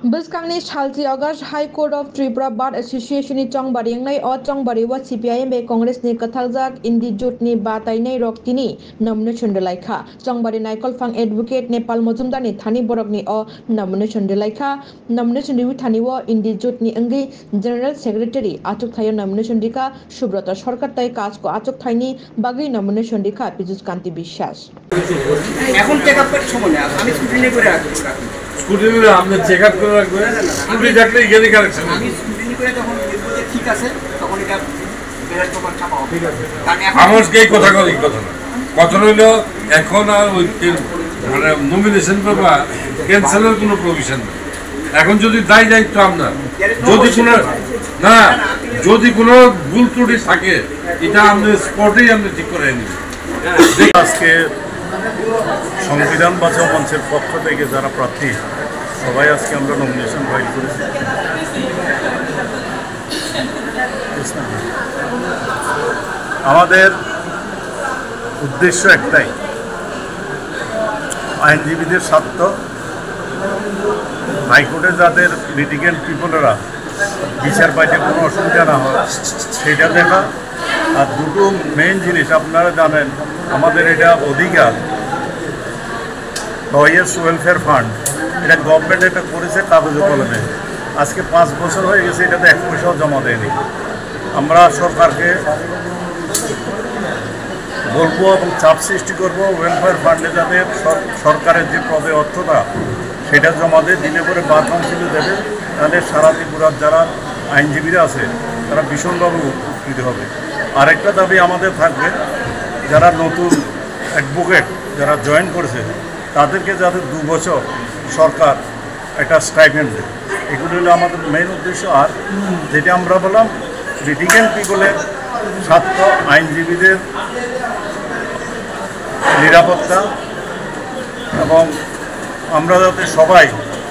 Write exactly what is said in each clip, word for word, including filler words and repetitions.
Buskangi Chalti August High Court of Tripura Bar Association ni Chongbari ngai o Chongbari wa C P I M be Congress ni Kathaljak Indi Jut ni Batai nei Roktini nomination delaikha Chongbari Naikol Phang Advocate Nepal Mojumdar ni Thani Borok ni o nomination delaikha nomination di Thani wo Indi Jut ni Angi General Secretary Achuk Thayo nomination dika Subrata Sarkar tai কাজ ko Achuk Thaini bagi nomination dika Pijus Kanti Bishwas এখন check up করার সময় না আমি scrutiny করে রাখবো scrutiny আপনি check up করে রাখবেন স্কুটি থাকলে গেলি কারেকশন আমি স্কুটিনি করে যখন দেখব যে ঠিক আছে তখন এটা বেরার পেপার ছাপা হবে ঠিক আছে কারণ এখন আমার এই কথা কই কথা না কথা হলো এখন আর ওই মানে নমিনেশন পেপার ক্যান্সেলের কোনো প্রভিশন নেই এখন যদি দায় দায়িত্ব আপনার যদি কোনো না যদি কোনো ভুল ত্রুটি থাকে এটা আপনি স্পটেই আপনি ঠিক করে নেবেন আজকে সংবিধান বাঁচাও মঞ্চের পক্ষ থেকে যারা প্রার্থী সবাই আজকে আমরা নমিনেশন ফাইল করেছি। আমাদের উদ্দেশ্য একটাই, আইনজীবীদের স্বার্থ, হাইকোর্টে যাদের লিটিগেন্ট পিপলেরা বিচার পাইতে কোনো অসুবিধা না হয় সেটা দেখা। আর দুটো মেইন জিনিস আপনারা জানেন, আমাদের এটা অধিকার লয়ার্স ওয়েলফেয়ার ফান্ড, এটা গভর্নমেন্ট এটা করেছে কাগজে কলমে। আজকে পাঁচ বছর হয়ে গেছে, এটাতে এক পয়সাও জমা দেয়নি। আমরা সরকারকে বলবো এবং চাপ সৃষ্টি করবো ওয়েলফেয়ার ফান্ডে যাতে সরকারের যে পদে অর্থটা সেটা জমা দিয়ে দিলে পরে বার কাউন্সিলে দেবে, তাহলে সারা ত্রিপুরার যারা আইনজীবীরা আছে তারা ভীষণভাবে উপকৃত হবে। আরেকটা দাবি আমাদের থাকবে, যারা নতুন অ্যাডভোকেট যারা জয়েন করেছে তাদেরকে যাতে দু বছর সরকার একটা স্টাইপেন্ড দেয়। এগুলো হলো আমাদের মেইন উদ্দেশ্য। আর যেটা আমরা বললাম, লিটিগেন্ট পিপলের স্বার্থ, আইনজীবীদের নিরাপত্তা, এবং আমরা যাতে সবাই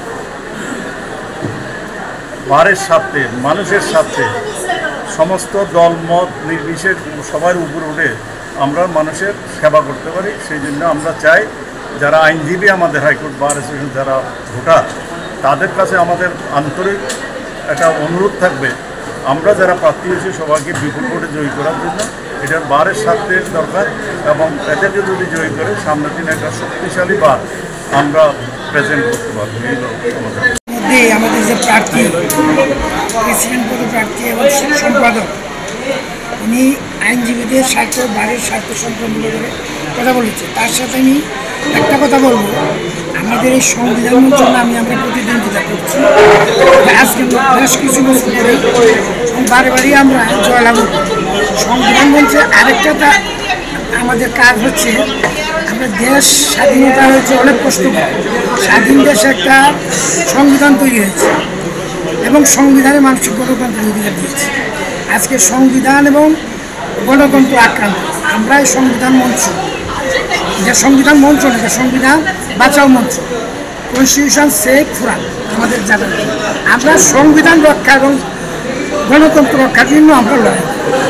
বারের স্বার্থে, মানুষের স্বার্থে, সমস্ত দল মত নির্বিশেষ সবার উপর উঠে আমরা মানুষের সেবা করতে পারি, সেই জন্য আমরা চাই যারা আইনজীবী আমাদের হাইকোর্ট বার অ্যাসোসিয়েশন যারা ভোটার, তাদের কাছে আমাদের আন্তরিক একটা অনুরোধ থাকবে, আমরা যারা প্রার্থী হয়েছি সবাইকে বিপুল ভোটে জয়ী করার জন্য। এটার বারের স্বার্থের দরকার, এবং এদেরকে যদি জয়ী করে সামনের দিনে একটা শক্তিশালী বার আমরা প্রেজেন্ট করতে পারবো। এই আমাদের আমাদের যে প্রার্থী, প্রেসিডেন্ট পদ প্রার্থী এবং সম্পাদক, উনি আইনজীবীদের স্বার্থ, বাড়ির স্বার্থ সম্পন্ন করে কথা বলেছে। তার সাথে আমি একটা কথা বলবো, আমাদের এই সংবিধানের জন্য আমি আমরা প্রতিদ্বন্দ্বিতা করছি। আজকে বেশ কিছু বছর ধরে বারে বারে আমরা জয়লাভ করি। সংবিধান বলছে আরেকটা আমাদের কাজ হচ্ছে, আমরা দেশ স্বাধীনতা হয়েছে অনেক কষ্ট করে, স্বাধীন দেশে একটা সংবিধান তৈরি হয়েছে এবং সংবিধানে মানুষের গণতন্ত্রের অধিকার দিয়েছে। আজকে সংবিধান এবং গণতন্ত্র আক্রান্ত। আমরা এই সংবিধান মঞ্চ, যে সংবিধান মঞ্চ না, যে সংবিধান বাঁচাও মঞ্চ, কনস্টিটিউশন সেভ ফোরাম আমাদের জানা। আমরা সংবিধান রক্ষা এবং গণতন্ত্র রক্ষার জন্য আমরা লড়াই।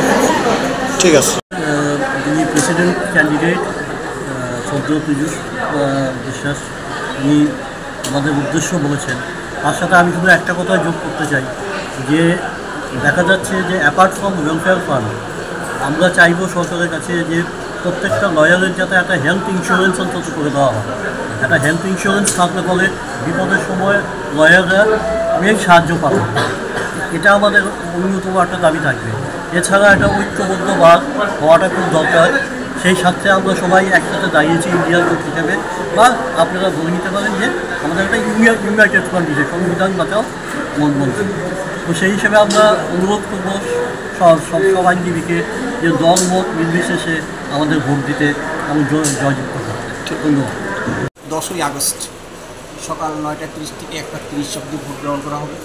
ঠিক আছে। যিনি প্রেসিডেন্ট ক্যান্ডিডেট সদ্য পীযূষ বিশ্বাস, উনি আমাদের উদ্দেশ্য বলেছেন। তার সাথে আমি শুধু একটা কথা যোগ করতে চাই, যে দেখা যাচ্ছে যে অ্যাপার্ট ফ্রম ওয়েলফেয়ার ফান্ড, আমরা চাইব সরকারের কাছে যে প্রত্যেকটা লয়ারের যাতে একটা হেলথ ইন্স্যুরেন্স অন্তত করে দেওয়া হয়। একটা হেলথ ইন্স্যুরেন্স থাকলে পরে বিপদের সময় লয়াররা অনেক সাহায্য পাবে। এটা আমাদের অন্যতম একটা দাবি থাকবে। এছাড়া একটা ঐক্যবদ্ধ বাদ হওয়াটা খুব দরকার। সেই সাথে আমরা সবাই একসাথে দাঁড়িয়েছি ইন্ডিয়ার জোট হিসেবে, বা আপনারা ধরে নিতে পারেন যে আমাদের একটা ইন্ডিয়া ইউনাইটেড ফ্রন্ট দিয়েছে সংবিধান বাঁচাও মঞ্চ। তো সেই হিসেবে আমরা অনুরোধ করব সব সব আইনজীবীকে যে দল মত নির্বিশেষে আমাদের ভোট দিতে এবং জয়যুক্ত করতে। ধন্যবাদ। দশই আগস্ট সকাল নয়টা তিরিশ থেকে একটা তিরিশ অবধি ভোট গ্রহণ করা হবে।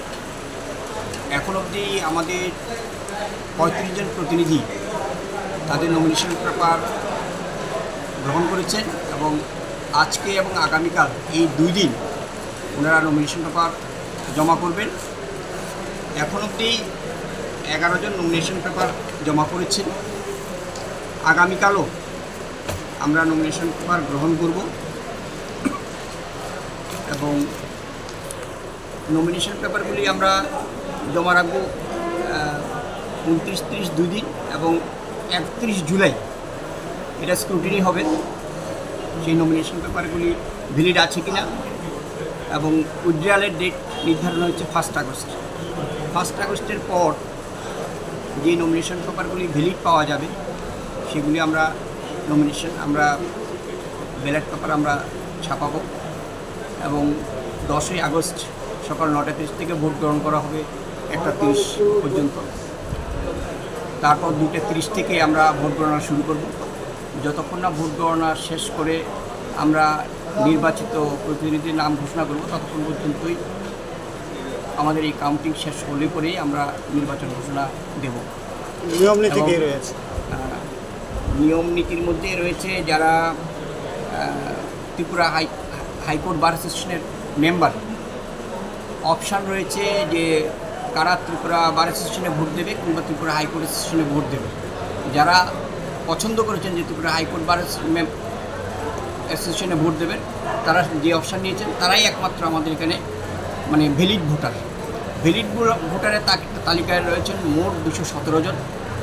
এখন অবধি আমাদের পঁয়ত্রিশ জন প্রতিনিধি তাদের নমিনেশন পেপার গ্রহণ করেছেন, এবং আজকে এবং আগামীকাল এই দুই দিন ওনারা নমিনেশন পেপার জমা করবেন। এখন অবধি এগারো জন নমিনেশন পেপার জমা করেছেন। আগামীকালও আমরা নমিনেশন পেপার গ্রহণ করব, এবং নমিনেশন পেপারগুলি আমরা জমা রাখবো উনত্রিশ তিরিশ দুই দিন এবং একত্রিশ জুলাই এটা স্ক্রুটিনি হবে সেই নমিনেশন পেপারগুলি ভ্যালিড আছে কিনা, এবং উইথড্রয়ালের ডেট নির্ধারণ হচ্ছে ফার্স্ট আগস্ট। ফার্স্ট আগস্টের পর যে নমিনেশন পেপারগুলি ভ্যালিড পাওয়া যাবে সেগুলি আমরা নমিনেশন আমরা ব্যালট পেপার আমরা ছাপাবো, এবং দশই আগস্ট সকাল নটা তিরিশ থেকে ভোট গ্রহণ করা হবে একটা তিরিশ পর্যন্ত। তারপর দুটা তিরিশ থেকে আমরা ভোট গণনা শুরু করব। যতক্ষণ না ভোট গণনা শেষ করে আমরা নির্বাচিত প্রতিনিধির নাম ঘোষণা করব ততক্ষণ পর্যন্তই আমাদের এই কাউন্টিং শেষ হলে পরেই আমরা নির্বাচন ঘোষণা দেব। নিয়ম নীতি কি রয়েছে? নিয়ম নীতির মধ্যে রয়েছে যারা ত্রিপুরা হাই হাইকোর্ট বার অ্যাসোসিয়েশনের মেম্বার, অপশান রয়েছে যে কারা ত্রিপুরা বার অ্যাসোসিয়েশনে ভোট দেবে কিংবা ত্রিপুরা হাইকোর্ট অ্যাসোসিয়েশনে ভোট দেবে। যারা পছন্দ করেছেন যে ত্রিপুরা হাইকোর্ট বার অ্যাসোসিয়েশনে ভোট দেবেন, তারা যে অপশান নিয়েছেন তারাই একমাত্র আমাদের এখানে মানে ভ্যালিড ভোটার। ভ্যালিড ভোটারের তালিকায় রয়েছেন মোট দুশো সতেরো জন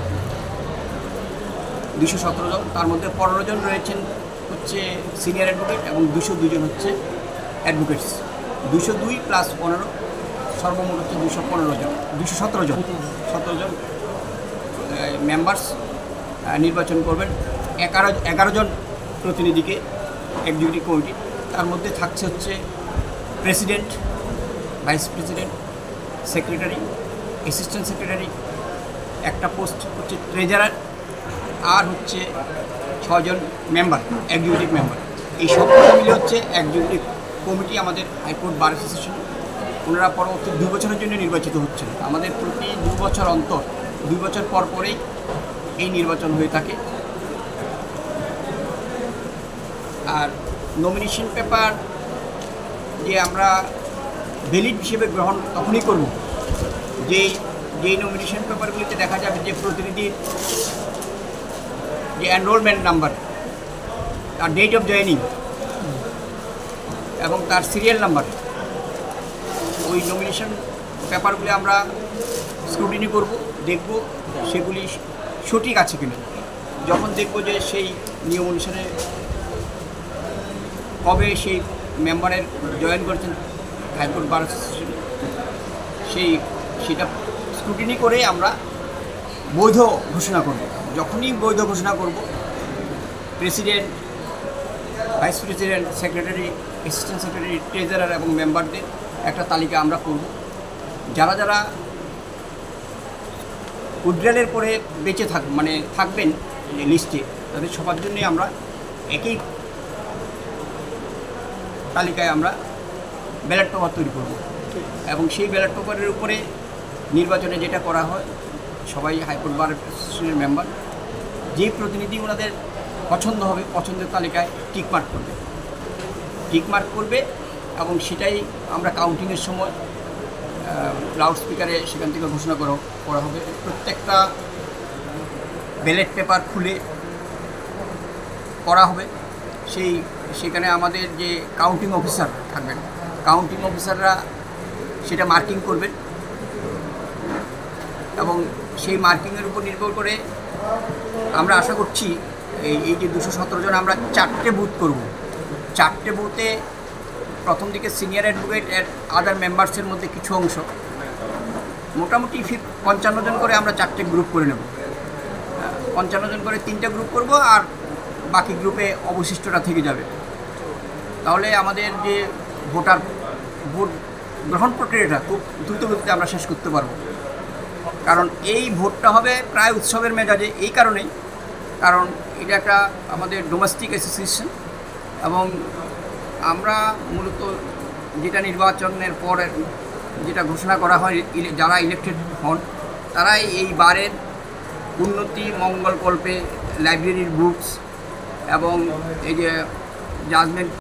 দুশো সতেরো জন তার মধ্যে পনেরো জন রয়েছেন হচ্ছে সিনিয়র অ্যাডভোকেট এবং দুশো দুজন হচ্ছে অ্যাডভোকেটস। দুশো দুই প্লাস পনেরো সর্বমোট হচ্ছে দুশো পনেরো জন দুশো সতেরো জন সতেরো জন মেম্বার্স নির্বাচন করবেন। এগারো এগারো জন প্রতিনিধিকে এক্সিকিউটিভ কমিটি, তার মধ্যে থাকছে হচ্ছে president, vice president, secretary, assistant secretary, একটা পোস্ট হচ্ছে ট্রেজারার, আর হচ্ছে ছজন মেম্বার এক্সিকিউটিভ মেম্বার। এই সব মিলে হচ্ছে এক্সিকিউটিভ কমিটি আমাদের হাইকোর্ট বার অ্যাসোসিয়েশন। ওনারা পরবর্তী দুই বছরের জন্য নির্বাচিত হচ্ছেন। আমাদের প্রতি দু বছর অন্তর দুই বছর পর পরেই এই নির্বাচন হয়ে থাকে। আর নমিনেশন পেপার যে আমরা ভ্যালিড হিসেবে গ্রহণ তখনই করব যেই যেই নমিনেশন পেপারগুলিতে দেখা যাবে যে প্রতিনিধির যে এনরোলমেন্ট নাম্বার, তার ডেট অফ জয়েনিং এবং তার সিরিয়াল নাম্বার, ওই নমিনেশন পেপারগুলি আমরা স্ক্রুটিনি করব, দেখব সেগুলি সঠিক আছে কিনা। যখন দেখব যে সেই নিয়ম অনুসারে কবে সেই মেম্বারের জয়েন করেছেন হাইকোর্ট বার অ্যাসোসিয়েশন, সেই সেটা স্ক্রুটিনি করে আমরা বৈধ ঘোষণা করব। যখনই বৈধ ঘোষণা করব, president, vice president, secretary, assistant secretary, treasurer এবং মেম্বারদের একটা তালিকা আমরা করব। যারা যারা উইথড্রয়ালের পরে বেঁচে থাক মানে থাকবেন লিস্টে, তাদের সবার জন্যই আমরা একই তালিকায় আমরা ব্যালট পেপার তৈরি করব, এবং সেই ব্যালট পেপারের উপরে নির্বাচনে যেটা করা হয়, সবাই হাইকোর্ট বার অ্যাসোসিয়েশনের মেম্বার যে প্রতিনিধি ওনাদের পছন্দ হবে পছন্দের তালিকায় টিকমার্ক করবে টিকমার্ক করবে এবং সেটাই আমরা কাউন্টিংয়ের সময় লাউড স্পিকারে সেখান থেকে ঘোষণা করা করা হবে। প্রত্যেকটা ব্যালট পেপার খুলে করা হবে। সেই সেখানে আমাদের যে কাউন্টিং অফিসার থাকবেন, কাউন্টিং অফিসাররা সেটা মার্কিং করবেন, এবং সেই মার্কিংয়ের উপর নির্ভর করে আমরা আশা করছি এই এই যে দুশো সতেরো জন আমরা চারটে বুথ করব। চারটে বুথে প্রথম দিকে সিনিয়র অ্যাডভোকেট এর আদার মেম্বার্সের মধ্যে কিছু অংশ, মোটামুটি ফিফ পঞ্চান্ন জন করে আমরা চারটে গ্রুপ করে নেব। পঞ্চান্ন জন করে তিনটা গ্রুপ করব, আর বাকি গ্রুপে অবশিষ্টটা থেকে যাবে। তাহলে আমাদের যে ভোটার ভোট গ্রহণ প্রক্রিয়াটা খুব দ্রুত গতিতে আমরা শেষ করতে পারব। কারণ এই ভোটটা হবে প্রায় উৎসবের মেজাজে, এই কারণেই কারণ এটা একটা আমাদের ডোমেস্টিক অ্যাসোসিয়েশন, এবং আমরা মূলত যেটা নির্বাচনের পর যেটা ঘোষণা করা হয়, যারা ইলেক্টেড হন তারাই এই বারের উন্নতি মঙ্গলকল্পে লাইব্রেরির বুকস এবং এই যে জাজমেন্ট